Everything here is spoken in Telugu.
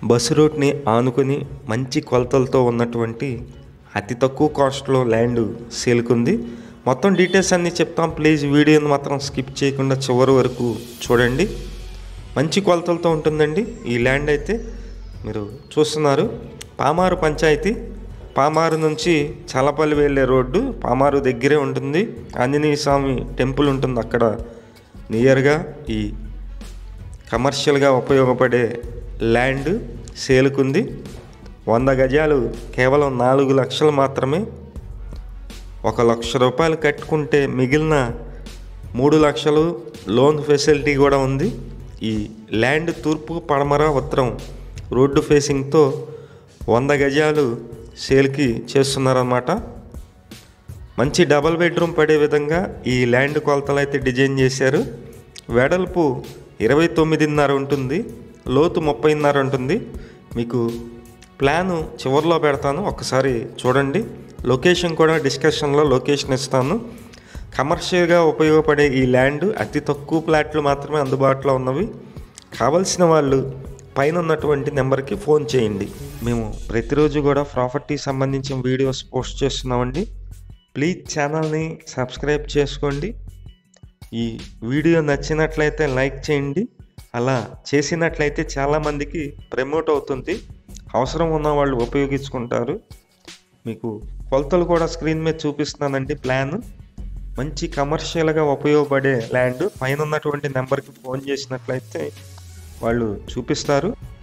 బస్సు రూట్ని ఆనుకుని మంచి కొలతలతో ఉన్నటువంటి అతి తక్కువ కాస్ట్లో ల్యాండ్ సేల్కుంది. మొత్తం డీటెయిల్స్ అన్నీ చెప్తాం. ప్లీజ్ వీడియోని మాత్రం స్కిప్ చేయకుండా చివరి వరకు చూడండి. మంచి కొలతలతో ఉంటుందండి ఈ ల్యాండ్ అయితే. మీరు చూస్తున్నారు, పామారు పంచాయతీ. పామారు నుంచి చల్లపల్లి వెళ్ళే రోడ్డు పామారు దగ్గరే ఉంటుంది. ఆంజనేయ స్వామి టెంపుల్ ఉంటుంది అక్కడ నియర్గా. ఈ కమర్షియల్గా ఉపయోగపడే ల్యాండ్ సేల్కుంది. 100 గజాలు కేవలం 4 లక్షలు మాత్రమే. 1 లక్ష రూపాయలు కట్టుకుంటే మిగిలిన 3 లక్షలు లోన్ ఫెసిలిటీ కూడా ఉంది. ఈ ల్యాండ్ తూర్పు పడమర ఉత్తరం రోడ్డు ఫేసింగ్తో 100 గజాలు సేల్కి చేస్తున్నారన్నమాట. మంచి డబల్ బెడ్రూమ్ పడే విధంగా ఈ ల్యాండ్ కొలతలు అయితే డిజైన్ చేశారు. వెడల్పు 29.5 ఉంటుంది, లోతు 30.5 ఉంటుంది. మీకు ప్లాను చివరిలో పెడతాను, ఒక్కసారి చూడండి. లొకేషన్ కూడా డిస్కషన్లో లొకేషన్ ఇస్తాను. కమర్షియల్గా ఉపయోగపడే ఈ ల్యాండ్ అతి తక్కువ ప్లాట్లు మాత్రమే అందుబాటులో ఉన్నవి. కావలసిన వాళ్ళు పైన ఉన్నటువంటి నెంబర్కి ఫోన్ చేయండి. మేము ప్రతిరోజు కూడా ప్రాపర్టీ సంబంధించిన వీడియోస్ పోస్ట్ చేస్తున్నామండి. ప్లీజ్ ఛానల్ని సబ్స్క్రైబ్ చేసుకోండి. ఈ వీడియో నచ్చినట్లయితే లైక్ చేయండి. అలా చేసినట్లయితే చాలామందికి ప్రమోట్ అవుతుంది. అవసరం ఉన్న వాళ్ళు ఉపయోగించుకుంటారు. మీకు కొలతలు కూడా స్క్రీన్ మీద చూపిస్తున్నానండి. ప్లాన్ మంచి కమర్షియల్గా ఉపయోగపడే ల్యాండ్. పైన ఉన్నటువంటి నెంబర్కి ఫోన్ చేసినట్లయితే వాళ్ళు చూపిస్తారు.